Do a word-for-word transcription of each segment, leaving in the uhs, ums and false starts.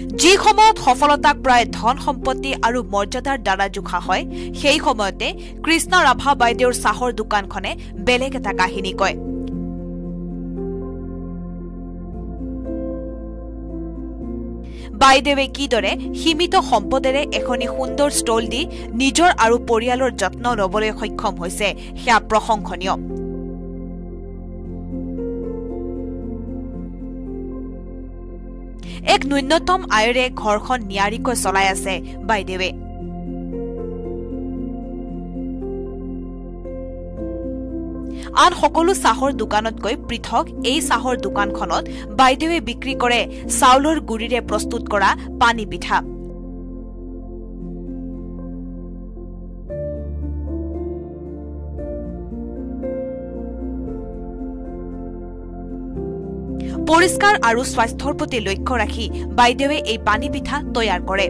যি সময়ত সফলতাক প্ৰায় ধন সম্পত্তি আৰু মৰ্যাদাৰ দ্বাৰা জোখা হয় সেই সময়তে কৃষ্ণ ৰাভা বাইদেউৰ চাহৰ দোকানখনে বেলেগ এটা কাহিনী কয় বাইদেৱে কিদৰে সীমিত সম্পদেৰে এখনি সুন্দৰ ষ্টল দি নিজৰ আৰু পৰিয়ালৰ যত্ন ল'বলৈ সক্ষম হৈছে সেয়া প্ৰশংসনীয় এক ন্যূনতম আয়েৰে ঘৰখন নিয়াৰিকৈ চলাই আছে বাইদেৱে আন সকলো চাহৰ দোকানতকৈ পৃথক এই চাহৰ দোকানখনত বাইদেৱে বিক্ৰী কৰে চাউলৰ গুৰিৰে প্ৰস্তুত কৰা পানী পিঠা পৰিষ্কাৰ আৰু স্বাস্থ্যৰ প্ৰতি লক্ষ্য ৰাখি বাইদেৱে এই পানী পিঠা তৈয়াৰ কৰে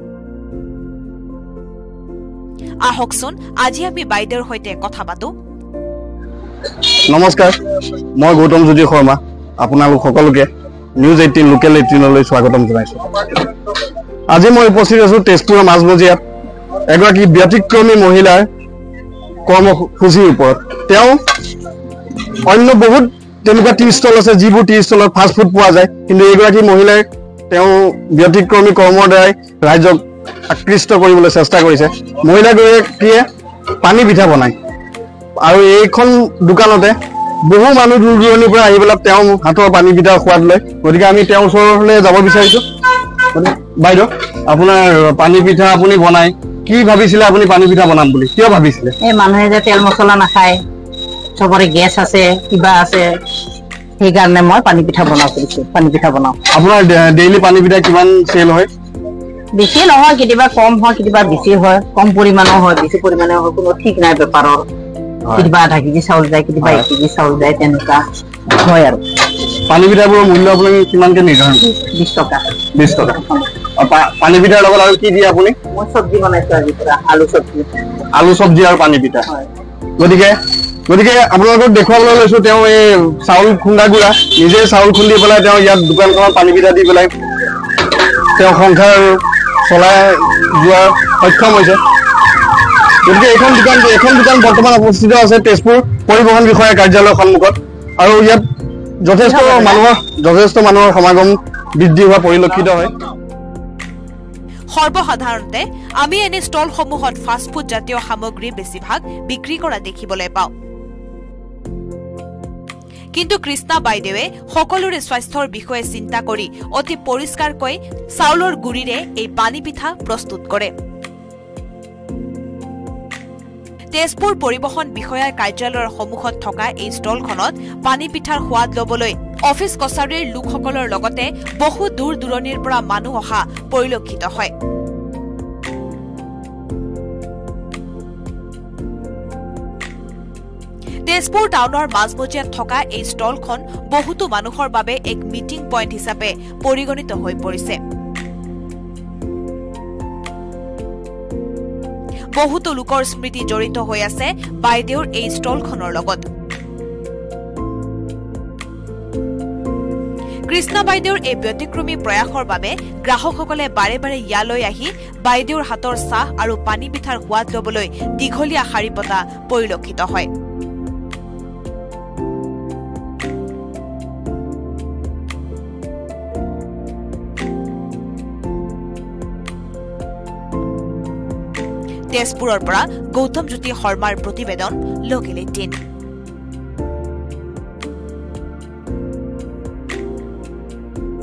আহকচোন আজি আমি বাইদেউৰ সৈতে কথা পাতো নমস্কাৰ মই গৌতম জ্যোতি শৰ্মা আপোনালোক সকলোকে নিউজ এইটিন লোকেল এইটিন লৈ স্বাগতম জনাইছো আজি মই উপস্থিত আছো তেজপুৰৰ মাজমজিয়াত এগৰাকী ব্যতিক্ৰমী মহিলাৰ কৰ্মসূচীৰ ওপৰত তেওঁ অন্য বহুত তেনেকুৱা টি ষ্টল আছে যিবোৰ টি ষ্টলত ফাষ্ট ফুড পোৱা যায় কিন্তু এইগৰাকী মহিলাই তেওঁ ব্যতিক্ৰমী কৰ্মৰ দ্বাৰাই ৰাইজক আকৃষ্ট কৰিবলৈ চেষ্টা কৰিছে মহিলাগৰাকীয়ে পানী পিঠা বনায় আৰু এইখন দোকানতে বহু মানুহ দূৰ দূৰণিৰ পৰা আহি পেলাই তেওঁ হাতৰ পানী পিঠা সোৱাদ লয় গতিকে আমি তেওঁৰ ওচৰলৈ যাব বিচাৰিছো বাইদেউ আপোনাৰ পানী পিঠা আপুনি বনায় কি ভাবিছিলে আপুনি পানী পিঠা বনাম বুলি কিয় ভাবিছিলে এই মানুহে যে তেল মছলা নাখায় সবৰে গেছ আছে কিবা আছে সেইকাৰণে মই পানী পিঠা বনাও কৰিছো পানী পিঠা বনাও আপোনাৰ ডেইলি পানী পিঠা কিমান চেল হয় বেছি নহয় কেতিয়াবা কম হয় কেতিয়াবা বেছি হয় কম পৰিমাণৰ হয় বেছি পৰিমাণৰ হয় কোনো ঠিক নাই বেপাৰৰ কেতিয়াবা আধা কেজি চাউল যায় কেতিয়াবা এক কেজি চাউল যায় তেনেকুৱা হয় আৰু পানী পিঠাবোৰৰ মূল্য আপুনি কিমানকে নিৰ্ধাৰণ বিশ টকা বিশ টকা পানী পিঠাৰ লগত আৰু কি দিয়ে আপুনি মই চব্জি বনাইছো আজি পৰা আলু চব্জি আলু চব্জি আৰু পানী পিঠা গতিকে গতিকে আপোনালোকক দেখুৱাবলৈ লৈছো তেওঁ এই চাউল খুন্দা গুড়া নিজে চাউল খুন্দি পেলাই তেওঁ ইয়াত দোকানখনত পানী পিঠা দি পেলাই তেওঁ সংসাৰ চলাই যোৱাৰ সক্ষম হৈছে গতিকে এইখন দোকান এইখন দোকান বৰ্তমান অৱস্থিত আছে তেজপুৰ পৰিবহণ বিষয়া কাৰ্যালয়ৰ সন্মুখত আৰু ইয়াত যথেষ্ট মানুহৰ যথেষ্ট মানুহৰ সমাগম বৃদ্ধি হোৱা পৰিলক্ষিত হয় সৰ্বসাধাৰণতে আমি এনে ষ্টলসমূহত ফাষ্ট ফুড জাতীয় সামগ্ৰী বেছিভাগ বিক্ৰী কৰা দেখিবলৈ পাওঁ কিন্তু কৃষ্ণা বাইদেৱে সকলোৰে স্বাস্থ্যৰ বিষয়ে চিন্তা কৰি অতি পৰিষ্কাৰকৈ চাউলৰ গুৰিৰে এই পানী পিঠা প্ৰস্তুত কৰে তেজপুৰ পৰিবহণ বিষয়াৰ কাৰ্যালয়ৰ সন্মুখত থকা এই ষ্টলখনত পানী পিঠাৰ সোৱাদ ল'বলৈ অফিচ কছাৰীৰ লোকসকলৰ লগতে বহু দূৰ দূৰণিৰ পৰা মানুহ অহা পৰিলক্ষিত হয় তেজপুৰ টাউনৰ মাজমজিয়াত থকা এই ষ্টলখন বহুতো মানুহৰ বাবে এক মিটিং পইণ্ট হিচাপে পৰিগণিত হৈ পৰিছে বহুতো লোকৰ স্মৃতি জড়িত হৈ আছে বাইদেউৰ এই ষ্টলখনৰ লগত কৃষ্ণা বাইদেউৰ এই ব্যতিক্ৰমী প্ৰয়াসৰ বাবে গ্ৰাহকসকলে বাৰে বাৰে ইয়ালৈ আহি বাইদেউৰ হাতৰ চাহ আৰু পানী পিঠাৰ সোৱাদ ল'বলৈ দীঘলীয়া শাৰী পতা পৰিলক্ষিত হয় তেজপুৰৰ পৰা গৌতম জ্যোতি শৰ্মাৰ প্ৰতিবেদন লোকেল এইটিন